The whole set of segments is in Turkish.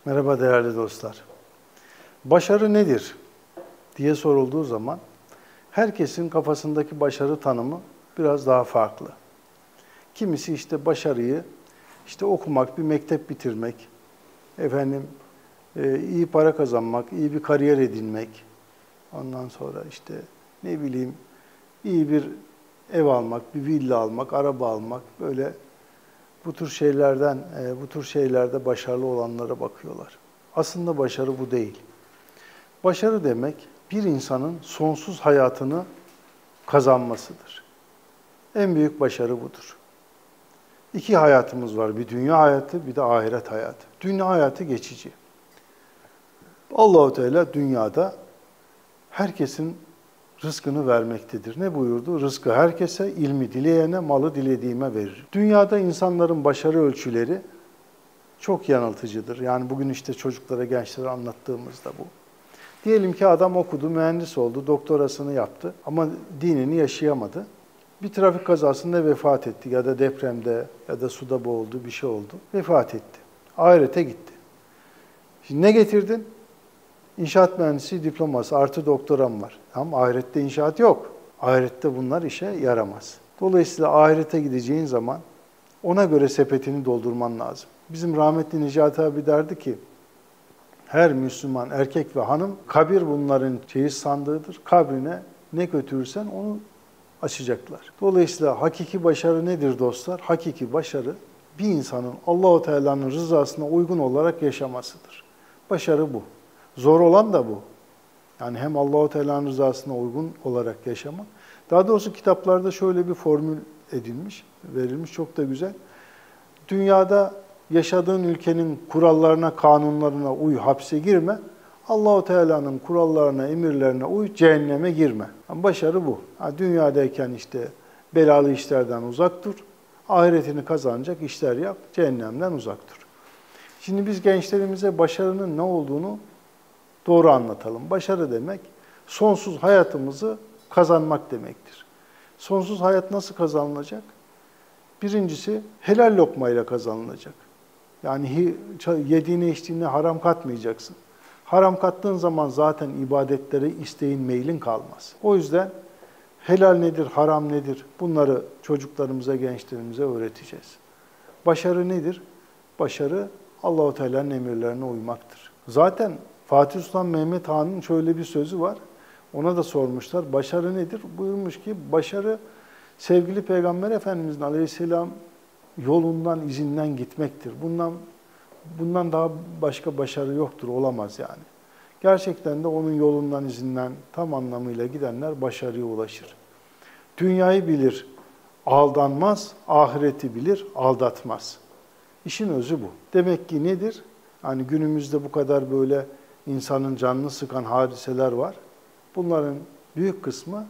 Merhaba değerli dostlar. Başarı nedir diye sorulduğu zaman herkesin kafasındaki başarı tanımı biraz daha farklı. Kimisi başarıyı okumak, bir mektep bitirmek, iyi para kazanmak, iyi bir kariyer edinmek, ondan sonra iyi bir ev almak, bir villa almak, araba almak, böyle bu tür şeylerde başarılı olanlara bakıyorlar. Aslında başarı bu değil. Başarı demek bir insanın sonsuz hayatını kazanmasıdır. En büyük başarı budur. İki hayatımız var. Bir dünya hayatı, bir de ahiret hayatı. Dünya hayatı geçici. Allah-u Teala dünyada herkesin rızkını vermektedir. Ne buyurdu? Rızkı herkese, ilmi dileyene, malı dilediğime verir. Dünyada insanların başarı ölçüleri çok yanıltıcıdır. Yani bugün çocuklara, gençlere anlattığımızda bu. Diyelim ki adam okudu, mühendis oldu, doktorasını yaptı ama dinini yaşayamadı. Bir trafik kazasında vefat etti ya da depremde ya da suda boğuldu, bir şey oldu. Vefat etti. Ahirete gitti. Şimdi ne getirdin? İnşaat mühendisi diploması artı doktoram var. Ama ahirette inşaat yok. Ahirette bunlar işe yaramaz. Dolayısıyla ahirete gideceğin zaman ona göre sepetini doldurman lazım. Bizim rahmetli Necati abi derdi ki, her Müslüman erkek ve hanım, kabir bunların çeyiz sandığıdır. Kabrine ne götürürsen onu açacaklar. Dolayısıyla hakiki başarı nedir dostlar? Hakiki başarı bir insanın Allah-u Teala'nın rızasına uygun olarak yaşamasıdır. Başarı bu. Zor olan da bu. Yani hem Allah-u Teala'nın rızasına uygun olarak yaşamak. Daha doğrusu kitaplarda şöyle bir formül verilmiş, çok da güzel. Dünyada yaşadığın ülkenin kurallarına, kanunlarına uy, hapse girme. Allah-u Teala'nın kurallarına, emirlerine uy, cehenneme girme. Yani başarı bu. Dünyadayken belalı işlerden uzak dur. Ahiretini kazanacak işler yap, cehennemden uzak dur. Şimdi biz gençlerimize başarının ne olduğunu doğru anlatalım. Başarı demek, sonsuz hayatımızı kazanmak demektir. Sonsuz hayat nasıl kazanılacak? Birincisi, helal lokmayla kazanılacak. Yani yediğine içtiğine haram katmayacaksın. Haram kattığın zaman zaten ibadetlere isteğin, meylin kalmaz. O yüzden helal nedir, haram nedir? Bunları çocuklarımıza, gençlerimize öğreteceğiz. Başarı nedir? Başarı Allah-u Teala'nın emirlerine uymaktır. Zaten Fatih Sultan Mehmet Han'ın şöyle bir sözü var. Ona da sormuşlar, başarı nedir? Buyurmuş ki, başarı sevgili Peygamber Efendimiz'in aleyhisselam yolundan, izinden gitmektir. Bundan daha başka başarı yoktur, olamaz yani. Gerçekten de onun yolundan, izinden tam anlamıyla gidenler başarıya ulaşır. Dünyayı bilir, aldanmaz, ahireti bilir, aldatmaz. İşin özü bu. Demek ki nedir? Hani günümüzde bu kadar böyle insanın canını sıkan hadiseler var. Bunların büyük kısmı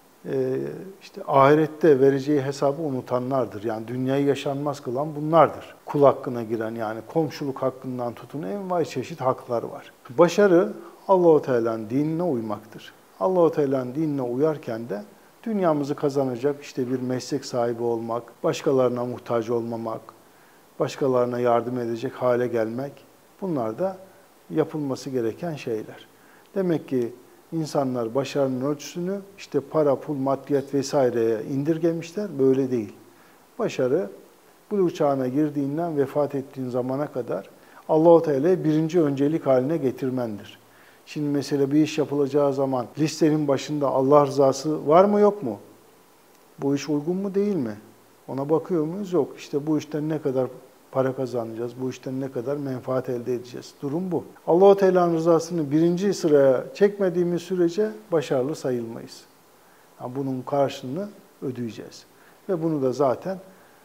ahirette vereceği hesabı unutanlardır. Yani dünyayı yaşanmaz kılan bunlardır. Kul hakkına giren, yani komşuluk hakkından tutun envai çeşit haklar var. Başarı Allah-u Teala'nın dinine uymaktır. Allah-u Teala'nın dinine uyarken de dünyamızı kazanacak bir meslek sahibi olmak, başkalarına muhtaç olmamak, başkalarına yardım edecek hale gelmek, bunlar da yapılması gereken şeyler. Demek ki İnsanlar başarının ölçüsünü para, pul, maddiyat vesaireye indirgemişler. Böyle değil. Başarı, buluğ çağına girdiğinden vefat ettiğin zamana kadar Allah-u Teala'yı birinci öncelik haline getirmendir. Şimdi mesela bir iş yapılacağı zaman listenin başında Allah rızası var mı yok mu? Bu iş uygun mu değil mi? Ona bakıyor muyuz? Yok. Bu işten ne kadar para kazanacağız, bu işten ne kadar menfaat elde edeceğiz. Durum bu. Allah-u Teala'nın rızasını birinci sıraya çekmediğimiz sürece başarılı sayılmayız. Yani bunun karşılığını ödeyeceğiz. Ve bunu da zaten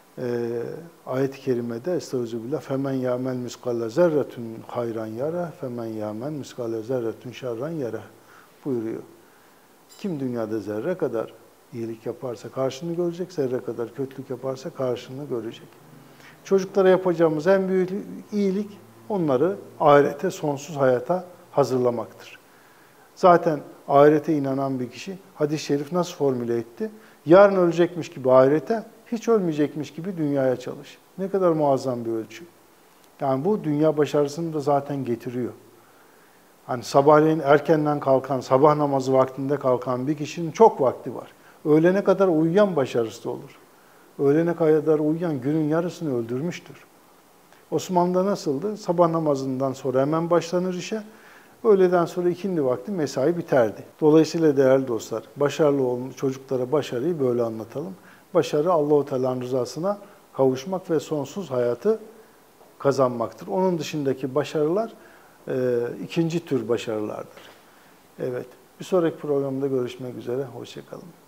ayet-i kerimede estağfirullah femen ya'mel miskale zerretun hayran yara femen ya'mel miskale zerretun şerran yara buyuruyor. Kim dünyada zerre kadar iyilik yaparsa karşılığını görecek, zerre kadar kötülük yaparsa karşılığını görecek. Çocuklara yapacağımız en büyük iyilik onları ahirete, sonsuz hayata hazırlamaktır. Zaten ahirete inanan bir kişi hadis-i şerif nasıl formüle etti? Yarın ölecekmiş gibi ahirete, hiç ölmeyecekmiş gibi dünyaya çalış. Ne kadar muazzam bir ölçü. Yani bu dünya başarısını da zaten getiriyor. Hani sabahleyin erkenden kalkan, sabah namazı vaktinde kalkan bir kişinin çok vakti var. Öğlene kadar uyuyan başarısız olur. Öğlene kadar uyuyan günün yarısını öldürmüştür. Osmanlı'da nasıldı? Sabah namazından sonra hemen başlanır işe. Öğleden sonra ikindi vakti mesai biterdi. Dolayısıyla değerli dostlar, başarılı olmuş çocuklara başarıyı böyle anlatalım. Başarı Allah-u Teala'nın rızasına kavuşmak ve sonsuz hayatı kazanmaktır. Onun dışındaki başarılar ikinci tür başarılardır. Evet, bir sonraki programda görüşmek üzere. Hoşça kalın.